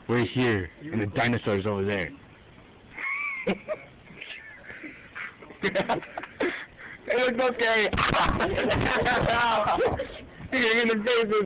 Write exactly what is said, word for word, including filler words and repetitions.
We're here, and the dinosaur's over there. It looks so scary. You're in the face.